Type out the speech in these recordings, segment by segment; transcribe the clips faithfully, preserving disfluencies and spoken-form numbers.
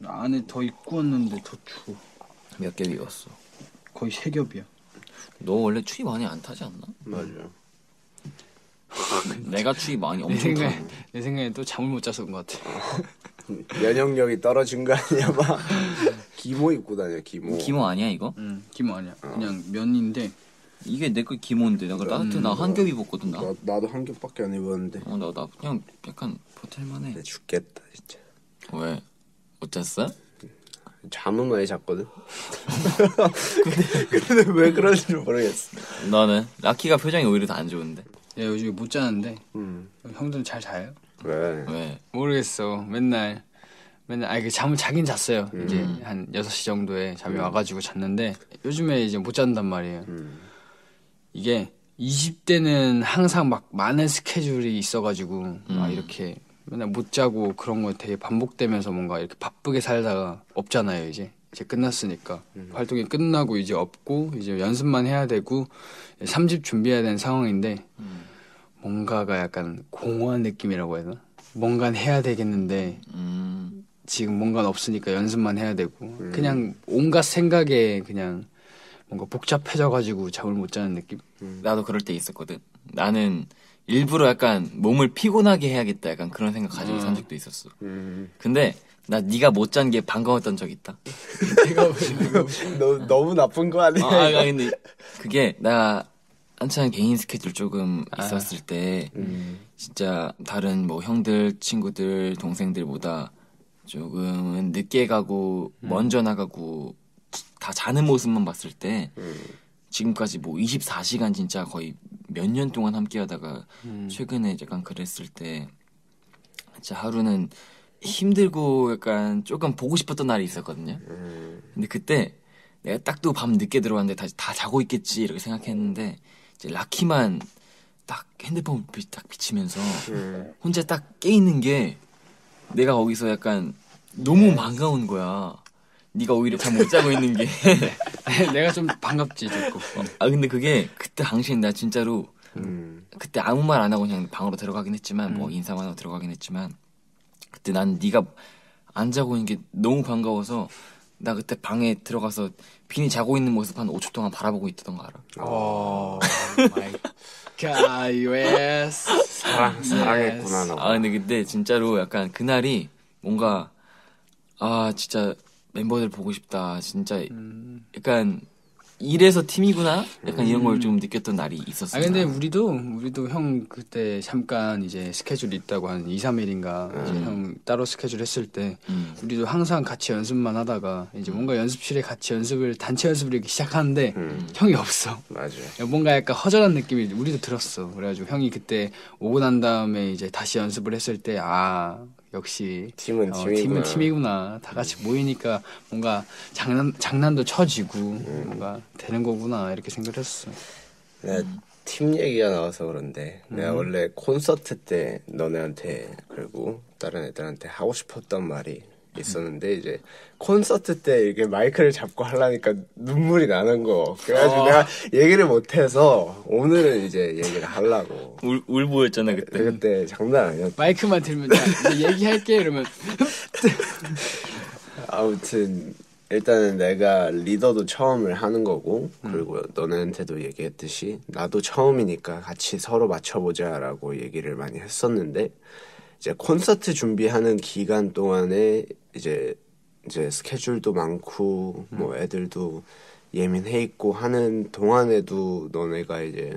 안에 더 입고 왔는데 더 추워. 몇 겹 입었어? 거의 세 겹이야. 너 원래 추위 많이 안 타지 않나? 맞아. 내가 추위 많이 내 엄청 생각에, 타고. 내 생각에 또 잠을 못 자서 그런 것 같아. 면역력이 떨어진 거 아니야, 막. 기모 입고 다녀, 기모. 기모 아니야 이거? 응, 기모 아니야. 그냥 면인데. 이게 내 거 기모인데 내가 따뜻해. 나 한 겹 입었거든 나. 나, 나도 한 겹밖에 안 입었는데. 어, 나, 나 그냥 약간 버틸만해. 나 죽겠다, 진짜. 왜? 못 잤어? 잠은 많이 잤거든. 근데, 근데 왜 그런지 모르겠어. 너는? 라키가 표정이 오히려 더 안 좋은데. 야, 요즘에 못 자는데. 음. 형들은 잘 자요? 왜? 왜? 모르겠어. 맨날 맨날 아니 그 잠을 자긴 잤어요. 음. 이제 한 여섯 시 정도에 잠이 와가지고 잤는데 요즘에 이제 못 잔단 말이에요. 음. 이게 이십 대는 항상 막 많은 스케줄이 있어가지고 음. 막 이렇게 맨날 못 자고 그런 거 되게 반복되면서 뭔가 이렇게 바쁘게 살다가 없잖아요. 이제 이제 끝났으니까 음. 활동이 끝나고 이제 없고 이제 연습만 해야 되고 삼 집 준비해야 되는 상황인데 음. 뭔가가 약간 공허한 느낌이라고 해야 되나? 뭔가는 해야 되겠는데 음. 지금 뭔가는 없으니까 연습만 해야 되고 그냥 온갖 생각에 그냥 뭔가 복잡해져가지고 잠을 못 자는 느낌? 나도 그럴 때 있었거든. 나는 일부러 약간 몸을 피곤하게 해야겠다 약간 그런 생각 가지고 산 적도 있었어. 음. 근데 나 네가 못 잔 게 반가웠던 적 있다. 내가 왜 너, 너무 나쁜 거 아니야? 아, 아 근데 그게 나 한창 개인 스케줄 조금 있었을 때 음. 진짜 다른 뭐 형들, 친구들, 동생들보다 조금은 늦게 가고 먼저 나가고 다 자는 모습만 봤을 때 음. 지금까지 뭐 이십사 시간 진짜 거의 몇 년 동안 함께 하다가 음. 최근에 약간 그랬을 때 진짜 하루는 힘들고 약간 조금 보고 싶었던 날이 있었거든요. 음. 근데 그때 내가 딱 또 밤 늦게 들어왔는데 다, 다 자고 있겠지 이렇게 생각했는데 이제 라키만 딱 핸드폰 빛 딱 비치면서 음. 혼자 딱 깨 있는 게 내가 거기서 약간 너무 반가운 거야. 네가 오히려 잠 못 자고 있는 게. 내가 좀 반갑지 조금. 아 근데 그게 그때 당시엔 나 진짜로 음. 그때 아무 말 안 하고 그냥 방으로 들어가긴 했지만 뭐 인사만 하고 들어가긴 했지만 그때 난 네가 안 자고 있는 게 너무 반가워서 나 그때 방에 들어가서 빈이 자고 있는 모습 한 오 초 동안 바라보고 있던 거 알아? 오 마이 갓, 예스. 사랑, 사랑했구나, 너. 아 근데 그때 진짜로 약간 그날이 뭔가 아 진짜 멤버들 보고 싶다 진짜 약간 이래서 팀이구나 약간 이런 걸 좀 느꼈던 날이 있었어. 아 근데 우리도 우리도 형 그때 잠깐 이제 스케줄 있다고 한 이, 삼 일인가 이제 형 따로 스케줄 했을 때 음. 우리도 항상 같이 연습만 하다가 이제 뭔가 연습실에 같이 연습을 단체 연습을 이렇게 시작하는데 음. 형이 없어. 맞아. 뭔가 약간 허전한 느낌이 우리도 들었어. 그래가지고 형이 그때 오고 난 다음에 이제 다시 연습을 했을 때 아 역시 팀은 어, 팀이구나. 팀은 팀이구나. 다 같이 모이니까 뭔가 장난 장난도 쳐지고 뭔가 되는 거구나 이렇게 생각했어. 내가 팀 얘기가 나와서 그런데 내가 원래 콘서트 때 너네한테 그리고 다른 애들한테 하고 싶었던 말이 있었는데 이제 콘서트 때 이렇게 마이크를 잡고 하려니까 눈물이 나는 거. 그래가지고 어. 내가 얘기를 못해서 오늘은 이제 얘기를 하려고. 울 울보였잖아 그때. 그때 장난 아니었다. 마이크만 들면 야, 이제 얘기할게 이러면 아무튼 일단은 내가 리더도 처음을 하는 거고 그리고 너네한테도 얘기했듯이 나도 처음이니까 같이 서로 맞춰보자라고 얘기를 많이 했었는데 이제 콘서트 준비하는 기간 동안에 이제 이제 스케줄도 많고 뭐 애들도 예민해 있고 하는 동안에도 너네가 이제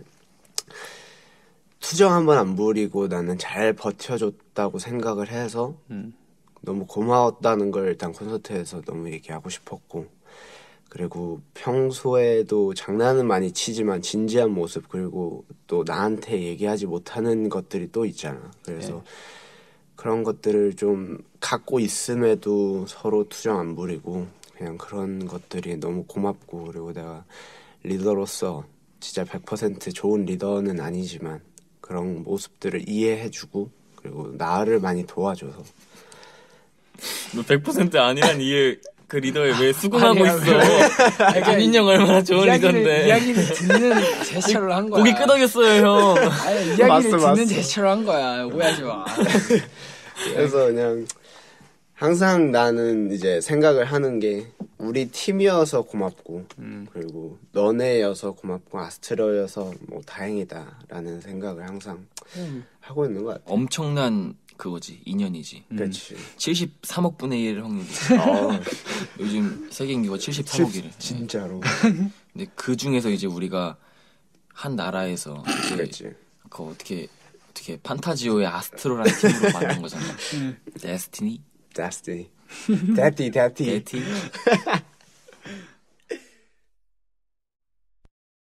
투정 한번 안 부리고 나는 잘 버텨줬다고 생각을 해서 음. 너무 고마웠다는 걸 일단 콘서트에서 너무 얘기하고 싶었고 그리고 평소에도 장난은 많이 치지만 진지한 모습 그리고 또 나한테 얘기하지 못하는 것들이 또 있잖아. 그래서 네. 그런 것들을 좀 갖고 있음에도 서로 투정 안 부리고 그냥 그런 것들이 너무 고맙고 그리고 내가 리더로서 진짜 백 퍼센트 좋은 리더는 아니지만 그런 모습들을 이해해주고 그리고 나를 많이 도와줘서 너 백 퍼센트 아니란 이해 그 리더에 왜 수긍하고 아니야, 있어? 본인 형 얼마나 좋은 이야기를, 리더인데. 이야기를 듣는 제스처로 한 거야. 고기 끄덕였어요 형. 아니, 이야기를 맞어, 듣는 맞어. 제스처로 한 거야. 오해하지 마. 그래서 그냥 항상 나는 이제 생각을 하는 게 우리 팀이어서 고맙고 음. 그리고 너네여서 고맙고 아스트로여서 뭐 다행이다라는 생각을 항상 음. 하고 있는 것 같아. 엄청난 그거지 인연이지. 음. 그렇지. 칠십삼억 분의 일 확률이. 어, 요즘 세계 인구가 칠십삼억이래. 진짜로. 근데 그 중에서 이제 우리가 한 나라에서 이제 그렇지. 그 어떻게 어떻게 판타지오의 아스트로라는 팀으로 만든 거잖아. 데스티니, Destiny. Daddy, daddy. 데티.